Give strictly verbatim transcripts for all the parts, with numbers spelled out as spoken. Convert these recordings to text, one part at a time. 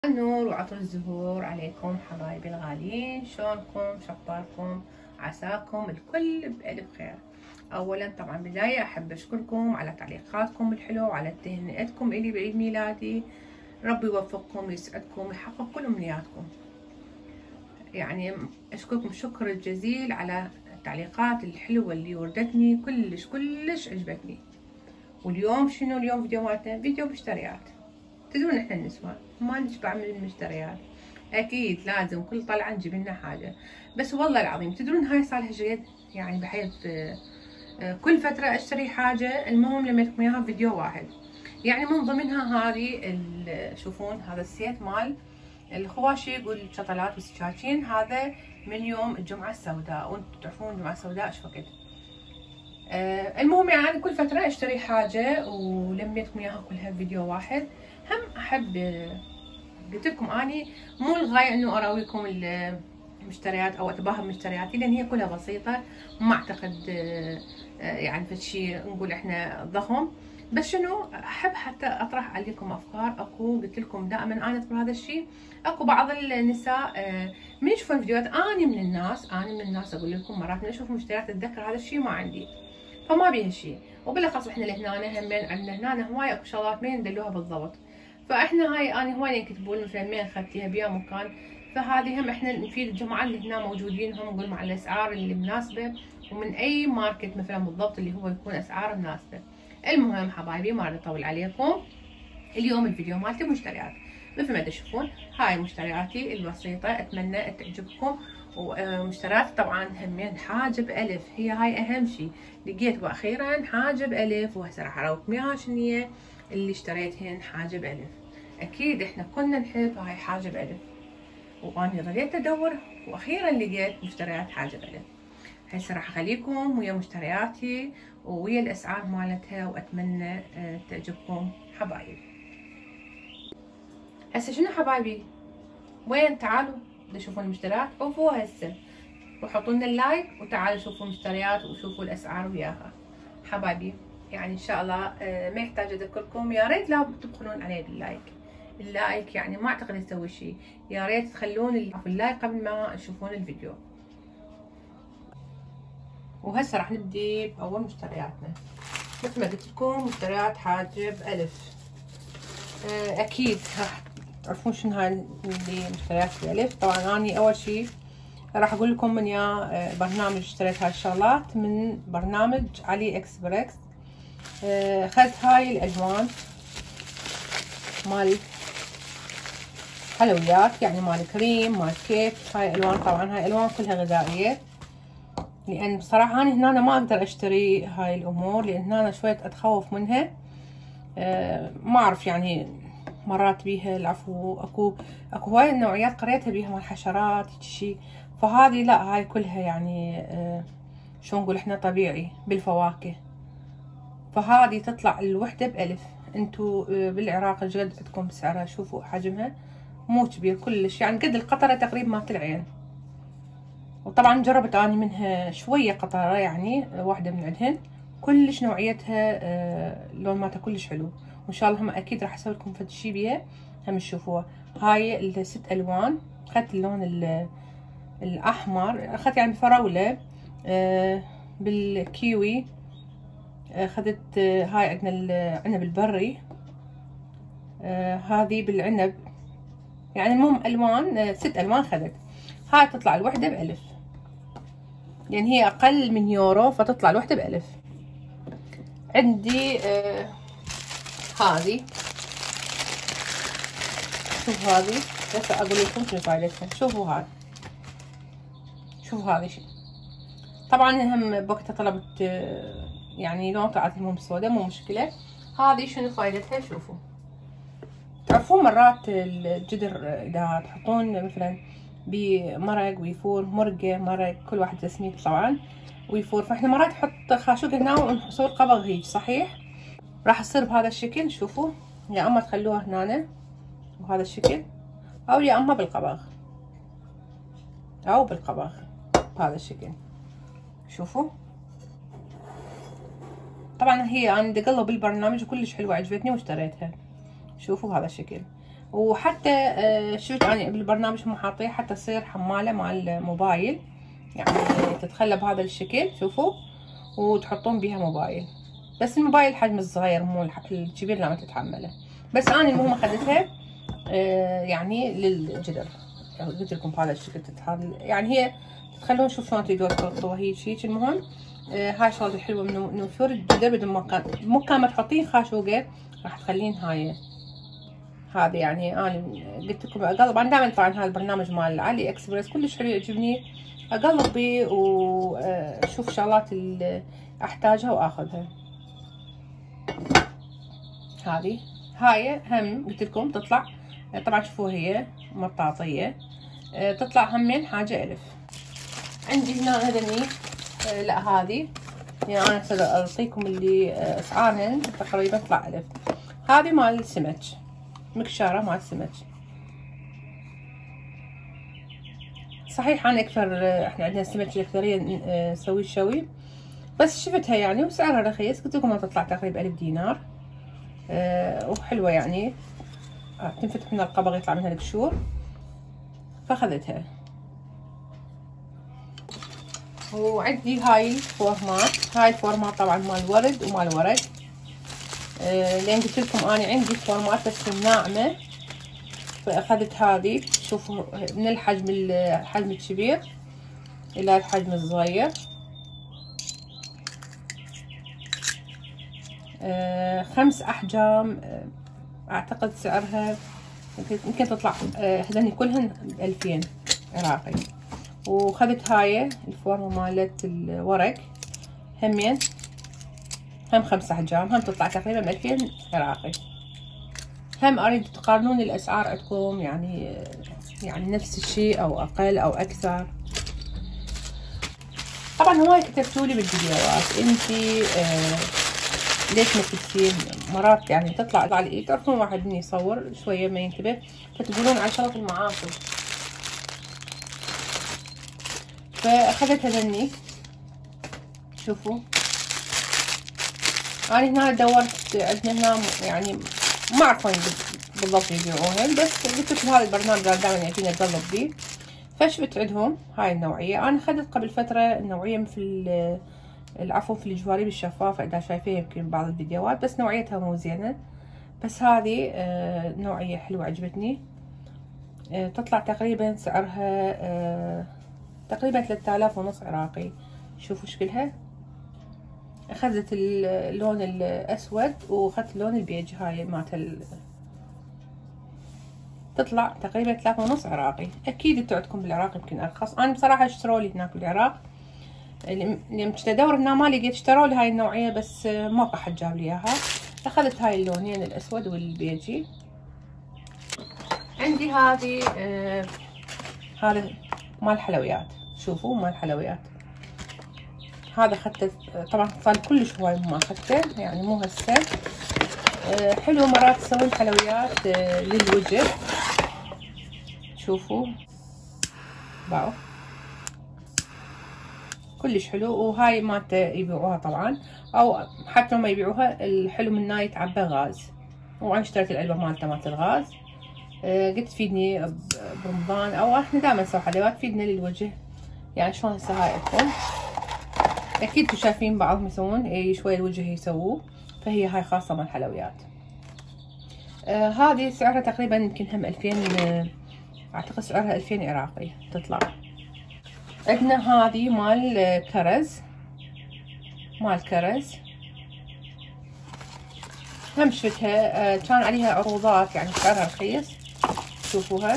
النور وعطر الزهور عليكم حبايبي الغاليين، شلونكم؟ شخباركم؟ عساكم الكل بألف خير. اولا طبعا بداية احب اشكركم على تعليقاتكم الحلوة وعلى تهنئتكم الي بعيد ميلادي. ربي يوفقكم ويسعدكم ويحقق كل امنياتكم. يعني اشكركم شكر الجزيل على التعليقات الحلوة اللي وردتني، كلش كلش عجبتني. واليوم شنو اليوم فيديو مالتنا؟ فيديو مشتريات. تدرون احنا النسوان ما نشبع من المشتريات، اكيد لازم كل طلعه نجيب لنا حاجه. بس والله العظيم تدرون هاي صالها جيد، يعني بحيث كل فتره اشتري حاجه، المهم لما لكم اياها فيديو واحد. يعني من ضمنها هذه شوفون هذا السيت مال الخواشق والشطلات والسكاكين، هذا من يوم الجمعه السوداء، وانتم تعرفون الجمعه السوداء ايش وقت. آه المهم يعني كل فترة اشتري حاجة ولميتكم اياها كلها فيديو واحد. هم احب قلت لكم اني مو الغاية انه اراويكم المشتريات او اتباهى بمشترياتي، لان هي كلها بسيطة، وما اعتقد آه يعني فشي نقول احنا ضخم. بس شنو احب حتى اطرح عليكم افكار. اكو قلت لكم دائما انا اذكر هذا الشيء، اكو بعض النساء آه من يشوفون فيديوهات، اني من الناس اني من الناس اقول لكم مرات من اشوف مشتريات اتذكر هذا الشيء ما عندي، فما بيها شيء. وبالاخص احنا اللي هنا همين عندنا هنا هواي اكو شغلات ما يندلوها بالضبط، فاحنا هاي انا هواي يكتبون مثلا مين اخذتيها بيا مكان، فهذه هم احنا نفيد الجماعه اللي هنا موجودين، هم نقول مع الاسعار اللي مناسبه، ومن اي ماركت مثلا بالضبط اللي هو يكون اسعاره مناسبه. المهم حبايبي ما اطول عليكم، اليوم الفيديو مالتي مشتريات. مثل ما تشوفون هاي مشترياتي البسيطه، اتمنى تعجبكم. ومشتريات طبعا همين حاجه بألف، هي هاي اهم شيء لقيت، واخيرا حاجه بألف. وهسه راح اراويكم اياها شنو اللي اشتريتهن حاجه بألف. اكيد احنا كنا نحب هاي حاجه بألف، واني رديت ادور واخيرا لقيت مشتريات حاجه بألف. هسه راح اخليكم ويا مشترياتي ويا الاسعار مالتها، واتمنى تعجبكم حبايبي. هسه شنو حبايبي؟ وين؟ تعالوا تشوفون المشتريات، اوفوا هسه وحطوا لنا اللايك، وتعالوا شوفوا المشتريات وشوفوا الاسعار وياها حبايبي. يعني ان شاء الله ما يحتاج اذكركم، يا ريت لا تبخلون علي باللايك. اللايك يعني ما اعتقد يسوي شيء، يا ريت تخلون اللايك قبل ما تشوفون الفيديو. وهسه راح نبدي باول مشترياتنا. مثل ما قلت لكم مشتريات حاجه بألف. اكيد راح تعرفون شنو هاي اللي مشتريات بألف. طبعا اني اول شيء راح اقول لكم من يا برنامج اشتريت هاي الشغلات، من برنامج علي اكسبرس. اخذت هاي الالوان مال حلويات، يعني مال كريم مال كيك. هاي الوان طبعا هاي الوان كلها غذائيه، لان بصراحه انا هنا ما اقدر اشتري هاي الامور، لان هنا شويه اتخوف منها. أه ما اعرف يعني مرات بيها العفو اكو اكو هواي نوعيات قريتها بيها مال حشرات شي، فهذه لا هاي كلها يعني أه شو نقول احنا طبيعي بالفواكه. فهذه تطلع الوحده بألف. انتو بالعراق ايش قد عندكم سعرها؟ شوفوا حجمها مو كبير كلش، يعني قد القطره تقريبا مالت العين. وطبعا جربت اني منها شويه قطره، يعني واحده من عندهن كلش نوعيتها آه لون مالتها كلش حلو، وان شاء الله هم اكيد راح اسوي لكم فد شي بيها هم تشوفوها. هاي الست الوان، اخذت اللون الاحمر، اخذت يعني فراوله آه بالكيوي، اخذت آه هاي عندنا العنب البري، آه هذه بالعنب. يعني المهم الوان آه ست الوان اخذت. هاي تطلع الوحده بألف، يعني هي اقل من يورو، فتطلع الوحده بألف. عندي آه هذه، شوف هذه بس اقول لكم شنو فايدتها. شوفوا هاي، شوفوا هذه شيء. طبعا هم بوقتها طلبت آه يعني لون طلعت المهم سوداء، مو مشكله. هذه شنو فايدتها؟ شوفوا، تعرفون مرات الجدر اذا تحطون مثلا بمرق ويفور، مرقه مرق كل واحد تسميه طبعا ويفور، فاحنا مرات نحط خاشوق هنا ونسوي القبغ هيج صحيح، راح يصير بهذا الشكل. شوفوا، يا اما تخلوها هنا بهذا الشكل، او يا اما بالقبغ، او بالقبغ بهذا الشكل. شوفوا طبعا هي انا بدي اقلب بالبرنامج وكلش حلوه عجبتني واشتريتها. شوفوا هذا الشكل. وحتى آه شفت انا بالبرنامج هم حاطيه حتى تصير حماله مع الموبايل، يعني تتخلى بهذا الشكل شوفوا، وتحطون بيها موبايل، بس الموبايل حجم الصغير مو الكبير لا ما تتحمله. بس انا المهم اخذتها آه يعني للجدر، قلت لكم بهذا الشكل تتحل، يعني هي تخلون شوف شلون تريدون تحطوها هيك هيك. المهم آه هاي شغله حلوه من نوفور الجدر، بدل ما كان مو كان ما تحطين خاشوقه راح تخلين هاي هذا. يعني انا قلت لكم اقلب، انا دائما طبعا هذا البرنامج مال علي اكسبرس كلش حلو يعجبني، اقلب بيه واشوف شغلات اللي احتاجها واخذها. هذه هاي هم قلت لكم تطلع طبعا شوفوا هي مطاطيه، تطلع همين حاجه الف. عندي هنا هذني لا هذه يعني انا اعطيكم اللي اسعارهن تقريبا تطلع الف. هذه مال السمك، مكشاره مال السمك. صحيح انا اكثر احنا عندنا السمك الاكثريه نسوي الشوي، بس شفتها يعني وسعرها رخيص، قلت لكم تطلع تقريبا ألف دينار. أه وحلوه يعني آه تنفتح من القبض يطلع منها القشور، فاخذتها. وعندي هاي الفورمات، هاي الفورمات طبعا مال ورد ومال ورق. أه لان قلت لكم انا عندي فورمات بس ناعمه، فاخذت هذه. شوفوا من الحجم الحجم الكبير الى الحجم الصغير. أه خمس احجام، أه اعتقد سعرها يمكن تطلع أه هذني كلهن ألفين عراقي. وخذت هاي الفورمه مالت الورق همين، هم خمس احجام، هم تطلع تقريبا ألفين عراقي. هم اريد تقارنون الاسعار عندكم، يعني يعني نفس الشيء او اقل او اكثر. طبعا هواي كتبتوا لي بالفيديوهات انتي آه ليش ما تكتبين، مرات يعني تطلع على الايد تعرفون واحد من يصور شويه ما ينتبه فتقولون على شغله المعاصي. فاخذت هذني شوفوا، انا هنا دورت عندنا هنا يعني ما اعرف وين بالضبط يبيعوهن، بس قلت لكم هذا البرنامج دائما يعجبني اقلب بيه، فشفت عندهم هاي النوعيه. انا اخذت قبل فتره النوعيه مثل العفو في الجوارب الشفافه اذا شايفيها يمكن بعض الفيديوهات، بس نوعيتها مو زينه. بس هذه آه نوعيه حلوه عجبتني. آه تطلع تقريبا سعرها آه تقريبا ثلاثة آلاف ونص عراقي. شوفوا شكلها، اخذت اللون الاسود واخذت اللون البيج هاي مالت تطلع تقريبا ثلاثة ونص عراقي. اكيد انتوا عندكم بالعراق يمكن ارخص، انا بصراحه اشتروا لي هناك بالعراق لما كنت ادور هنا ما لقيت، اشتروا لي هاي النوعيه بس ما احد جاب لي اياها. اخذت هاي اللونين الاسود والبيجي. عندي هذه آه هذا مال حلويات، شوفوا مال حلويات. هذا اخذته طبعا صار كلش هواي ما اخذته يعني مو هسه. أه حلو مرات تسوون حلويات أه للوجه، شوفوا باو كلش حلو. وهاي مالته يبيعوها طبعا او حتى ما يبيعوها، الحلو منها يتعبى غاز، وانا اشتريت العلبه مالته مالت الغاز. أه قلت تفيدني برمضان او احنا دائما نسوي حلويات تفيدنا للوجه. يعني شلون هسه هاي عندكم اكيد انتوا شايفين بعضهم يسوون اي شويه الوجه يسووه، فهي هاي خاصه مال الحلويات. آه هذه سعرها تقريبا يمكن هم ألفين، آه اعتقد سعرها ألفين عراقي تطلع. عندنا هذه مال كرز، مال كرز هم شفتها آه كان عليها عروضات يعني سعرها رخيص. شوفوها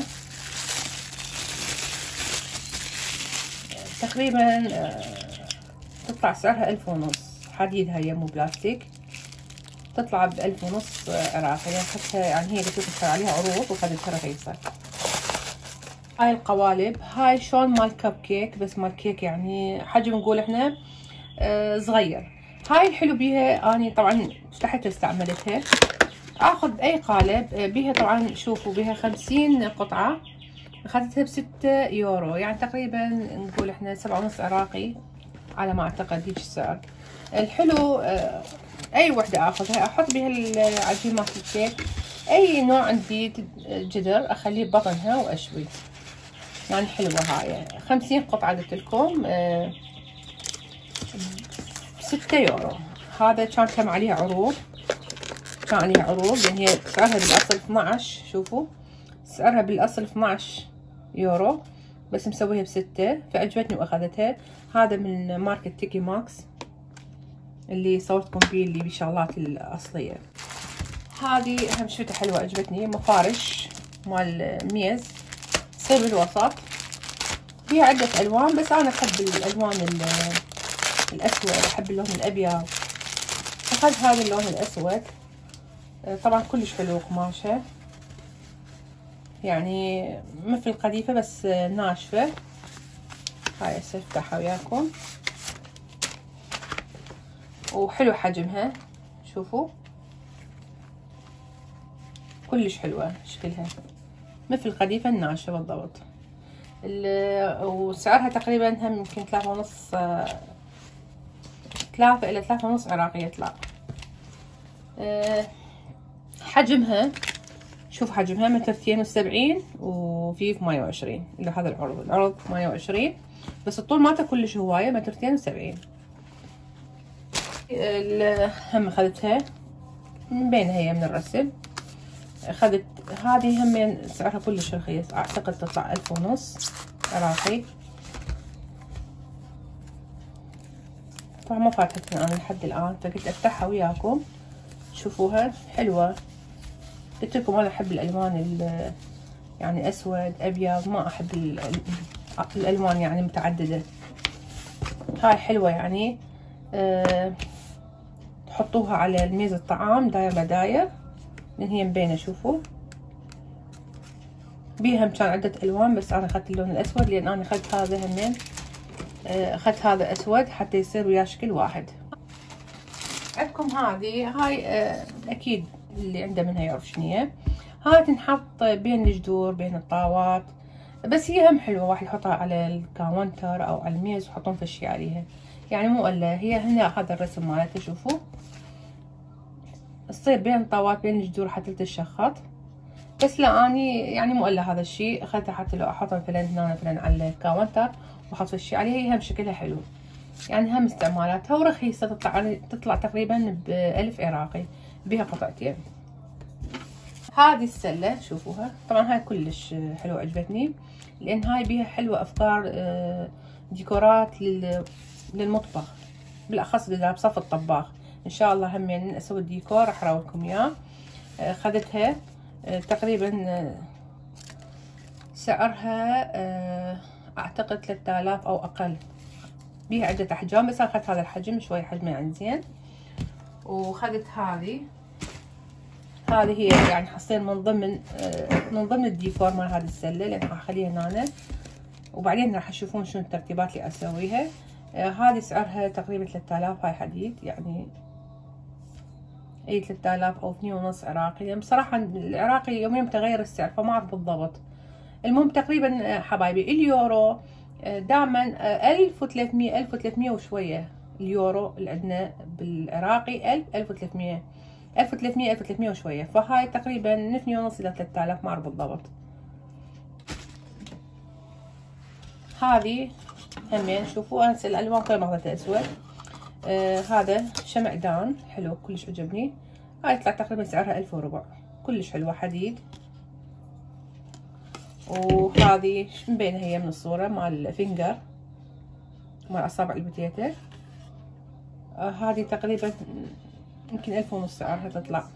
تقريبا آه تطلع سعرها ألف ونص، حديد هي مو بلاستيك، تطلع بألف ونص عراقي. حتى يعني هي قلت لكم عليها عروض وخذتها رخيصة. هاي القوالب هاي شلون مال كب كيك، بس مال كيك يعني حجم نقول احنا آه صغير. هاي الحلو بيها اني طبعا فتحتها استعملتها، اخذ اي قالب بيها طبعا شوفوا بيها خمسين قطعة، اخذتها بستة يورو يعني تقريبا نقول احنا سبعة ونص عراقي على ما اعتقد هيك السعر. الحلو آه اي وحده اخذها احط بها العجين مالت الكيك اي نوع عندي جدر اخليه ببطنها واشوي، يعني حلوة هاي. خمسين قطعة قلت لكم أه ستة يورو. هذا كان كم عليه عروض، كان عليه عروض لان هي سعرها بالاصل اثناعش. شوفوا سعرها بالاصل اثناعش يورو بس مسويها بستة، فعجبتني واخذتها. هذا من ماركة تيكي ماكس اللي صورتكم فيه اللي بالشغلات الاصلية. هذه اهم شفتها حلوة عجبتني، مفارش مال ميز تصير بالوسط، فيها عدة الوان بس انا احب الالوان الاسود، احب اللون الابيض. اخذت هذا اللون الاسود، طبعا كلش حلو قماشة، يعني مثل القديفة بس ناشفة. هاي هسه افتحها وياكم، وحلو حجمها شوفوا كلش حلوة شكلها مثل القديفة الناشفة بالضبط. وسعرها تقريبا هم يمكن ثلاثة ونص، ثلاثة الى ثلاثة ونص عراقي يطلع. أه حجمها شوف حجمها متر اثنين وسبعين وفي ثمانية وعشرين اللي هذا العرض، العرض ثمانية وعشرين بس الطول مالته كلش هواية متر اثنين وسبعين. هم اخذتها من بينها هي من الرسم. اخذت هذه همين سعرها كلش رخيص، اعتقد تطلع الف ونص عراقي. طبعا ما فاتتني انا لحد الان فقلت افتحها وياكم تشوفوها حلوة. قلت لكم انا احب الالوان يعني اسود ابيض، ما احب الالوان يعني متعددة. هاي حلوة يعني أه تحطوها على الميز الطعام داير لداير لان هي مبينة. شوفوا بيها كان عدة الوان بس انا اخذت اللون الاسود لان انا اخذت هذا همين، اخذت هذا اسود حتى يصير ويا شكل واحد. عندكم هذه هاي اكيد اللي عنده منها يعرف شنو هي. هاي تنحط بين الجدور بين الطاوات، بس هي هم حلوة واحد يحطها على الكاونتر او على الميز ويحطون في شي عليها، يعني مو الا هي هنا هذا الرسم مالتها. شوفوا تصير بين الطاوات بين الجدور حتى تتشخط، بس لا اني يعني مو الا هذا الشيء اخذتها حتى لو احطها مثلا هنا مثلا على الكاونتر واحط الشيء عليها. هي هم شكلها حلو يعني هم استعمالاتها ورخيصة، تطلع تطلع تقريبا بألف عراقي بها قطعتين. هذه السلة شوفوها طبعا هاي كلش حلوة عجبتني لان هاي بيها حلوة افكار ديكورات للمطبخ، بالاخص اذا بصف الطباخ. ان شاء الله هم يعني اسوي الديكور راح اراويكم اياه. اخذتها تقريبا سعرها اعتقد ثلاثة آلاف او اقل، بيها عدة احجام بس اخذت هذا الحجم شوي حجمه يعني زين. واخذت هذه هذه هي يعني حصير من ضمن من ضمن الديكور مال هذه السله لان راح اخليها هنا وبعدين راح تشوفون شنو الترتيبات اللي اسويها. هذه سعرها تقريبا ثلاثة آلاف، هاي حديد يعني اي ثلاثة آلاف او اثنين ونص عراقي. يعني بصراحه العراقي يومين متغير السعر فما اعرف بالضبط. المهم تقريبا حبايبي اليورو دائما ألف وثلاثمية ألف وثلاثمية وشويه. اليورو اللي عندنا بالعراقي ألف ألف وثلاثمية ألف وثلاثمية ألف وثلاثمية وشويه، فهاي تقريبا من اثنين ونص الى ثلاثة آلاف ما اعرف بالضبط. هذه همين شوفوا انسى الالوان كلها ماخذتها اسود. آه هذا شمعدان حلو كلش عجبني. هاي يطلع تقريبا سعرها ألف وربع، كلش حلوه حديد. وهذه مبينه هي من الصوره مال فينجر مال اصابع البوتيتا. آه هذه تقريبا يمكن ألف ونص سعرها تطلع.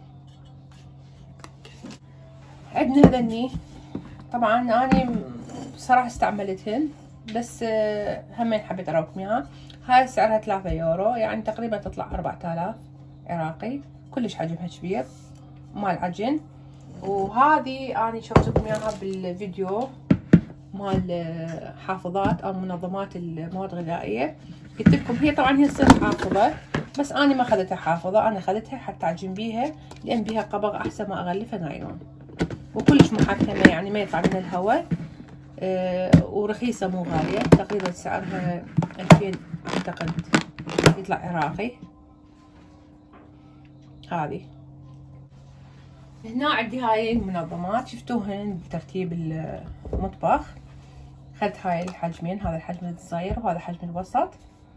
عندنا هذني طبعا اني بصراحه استعملتهن بس همين حبيت اراويكم اياها. هاي سعرها ثلاثة يورو يعني تقريبا تطلع أربعة آلاف عراقي، كلش حجمها كبير مال عجن. وهذه اني شفتكم اياها بالفيديو مال حافظات او منظمات المواد الغذائيه. قلت لكم هي طبعا هي تصير حافظه بس اني ما اخذتها حافظه، انا اخذتها حتى اعجن بيها لان بيها قبض احسن ما اغلفها نايلون، وكلش محكمه يعني ما يطلع منها الهواء. أه ورخيصه مو غاليه، تقريبا سعرها ألفين اعتقد يطلع عراقي. هذه هنا عندي هاي المنظمات شفتوهن بترتيب المطبخ. اخذت هاي الحجمين، هذا الحجم الصغير وهذا الحجم الوسط.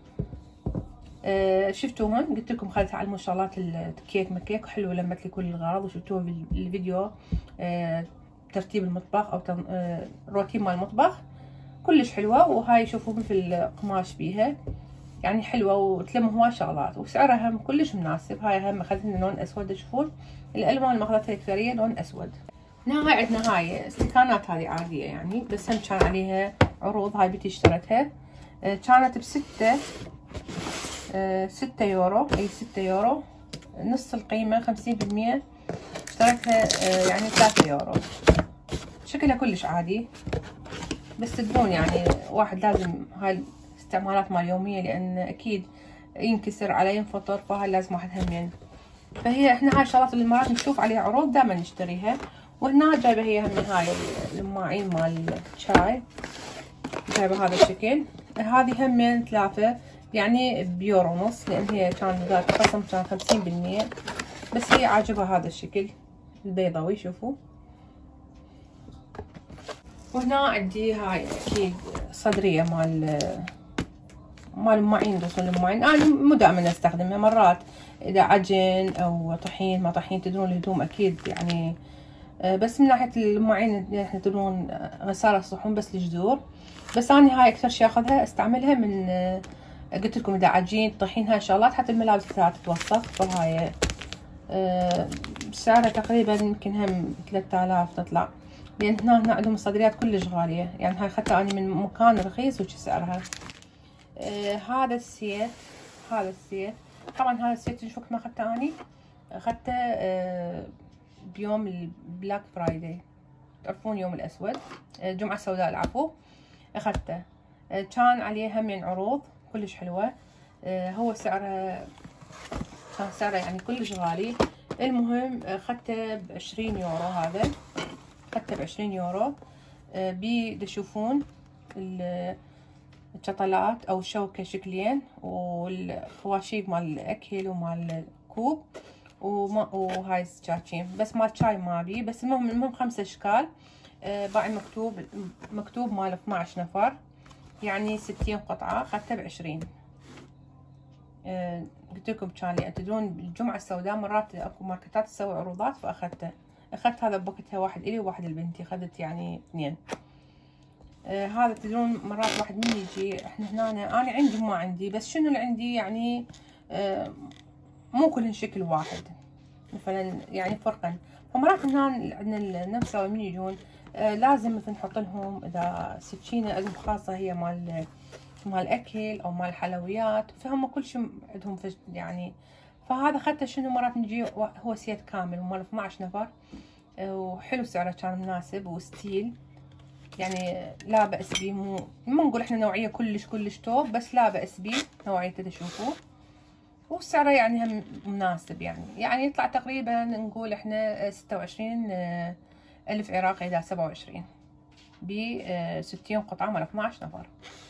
أه شفتوهن قلت لكم خلت علموا الشغلات الكيك مكيك حلو لمت لي كل الغراض، وشفتوه بالفيديو أه ترتيب المطبخ او أه روتين مال المطبخ كلش حلوه. وهاي شوفوا مثل القماش بيها يعني حلوه وتلم هواي شغلات، وسعرها هم كلش مناسب. هاي هم اخذت لون اسود، تشوفون الالوان اللي اخذتها الاكثريه لون اسود. هنا هاي عندنا هاي استكانات هذه عاديه يعني، بس هم كان عليها عروض. هاي بنتي اشترتها أه كانت بستة أه ستة يورو، اي ستة يورو، نص القيمه خمسين بالمية اشتريتها أه يعني ثلاثة يورو. شكلها كلش عادي، بس تدرون يعني واحد لازم هاي استعمالات مال يومية، لان اكيد ينكسر على ينفطر، فهاي لازم واحد همين. فهي احنا هاي الشغلات اللي مرات نشوف عليها عروض دائما نشتريها. وهنا جايبه هي هم هاي الماعين مال الشاي، جايبه هذا الشكل. هذه همين ثلاثة يعني بيورو ونص، لان هي كان ذات خصم كان خمسين بالمية، بس هي عاجبها هذا الشكل البيضاوي شوفوا. وهنا عندي هاي اكيد صدريه مال مال الماعين، دوسون الماعين انا مو دائما استخدمها، مرات اذا عجن او طحين ما طحين تدرون الهدوم اكيد يعني. بس من ناحيه الماعين احنا تدرون غسالة الصحون بس الجذور. بس انا هاي اكثر شيء اخذها استعملها من قلت لكم اذا عجين طحين هاي الشغلات، حتى الملابس لا تتوسخ. فهاي سعرها تقريبا يمكن هم ثلاثة آلاف تطلع، لان هنا هنا عندهم الصدريات كلش غاليه يعني. هاي اخذتها اني من مكان رخيص وش سعرها. آه هذا السيت، هذا السيت طبعا هذا السيت شوف ما اخذته اني، اخذته آه بيوم البلاك فرايداي، تعرفون يوم الاسود، الجمعه السوداء العفو. اخذته آه كان عليه همين عروض كلش حلوه. آه هو سعره كان سعره يعني كلش غالي. المهم اخذته بعشرين يورو، هذا اخذته بعشرين يورو. آه بي تشوفون الشطلات او الشوكة شكلين، والخواشيق مال الاكل ومال الكوب، وهاي السكاكين بس مال شاي ما بي. بس المهم المهم خمسة اشكال. آه باعي مكتوب مكتوب مال اثناعش نفر يعني ستين قطعة، اخذته بعشرين. آه قلت لكم كان لي تدرون الجمعة السوداء مرات اكو ماركتات تسوي عروضات، فاخذته. اخذت هذا بوقتها واحد الي وواحد لبنتي، اخذت يعني اثنين. آه هذا تدرون مرات واحد من يجي احنا هنا، انا عندي وما عندي، بس شنو اللي عندي يعني آه مو كلهن شكل واحد مثلا يعني فرقا. فمرات هنا عندنا النفسه من يجون آه لازم مثلا نحط لهم اذا سكينه عندهم خاصه هي مال مال اكل او مال حلويات، فهم كل شيء عندهم يعني. فهذا اخذته شنو مرات نجي هو سيت كامل ومال اثناعش نفر، آه وحلو سعره كان مناسب وستيل يعني لا بأس بيه. مو ما نقول احنا نوعية كلش كلش توب، بس لا بأس بيه نوعيته تشوفوه. وسعره يعني هم مناسب يعني يعني يطلع تقريبا نقول احنا ستة وعشرين ألف عراقي إلى سبعة وعشرين ب ستين قطعة مال اثناعش نفر.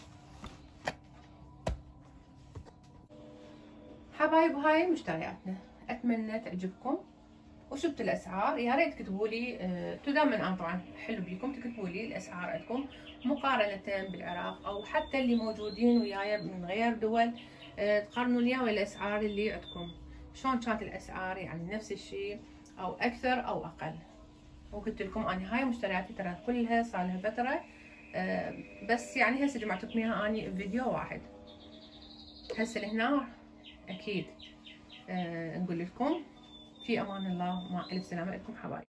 حبايب هاي مشترياتنا، أتمنى تعجبكم. وشفت الاسعار يا ريت تكتبوا لي. انتوا دائما انا طبعا حلو بيكم تكتبوا لي الاسعار عندكم مقارنه بالعراق، او حتى اللي موجودين وياي من غير دول تقارنوا لي ويا الاسعار اللي عندكم شلون كانت الاسعار، يعني نفس الشيء او اكثر او اقل. وقلت لكم انا هاي مشترياتي ترى كلها صار لها فتره، بس يعني هسه جمعت لكم اياها اني بفيديو واحد. هسه لهنا اكيد نقول لكم في امان الله، مع الف سلامه لكم حبايب.